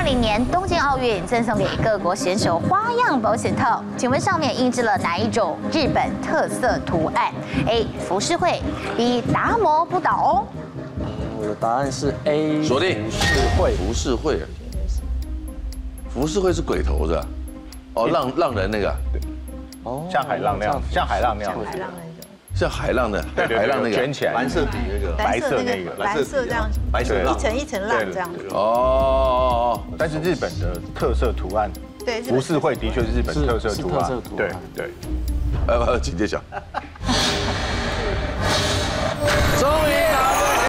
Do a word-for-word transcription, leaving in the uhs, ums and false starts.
零年东京奥运赠送给各国选手花样保险套，请问上面印制了哪一种日本特色图案 ？A. 浮世绘 ，B. 达摩不倒翁。 我的答案是 A。 锁定。 浮世绘。 浮世绘。浮世绘是鬼头的。哦，浪浪人那个。 哦， 像海浪那样，像海浪那样。 海浪那种。 像海浪的， 对对海浪那个卷起来， 蓝色底那个， 白色那个， 蓝色这样， 白色一层一层浪这样子。 哦， 但是日本的特色图案， 对， 浮世绘的确是日本特色图案，对对。 呃，请揭晓。终于。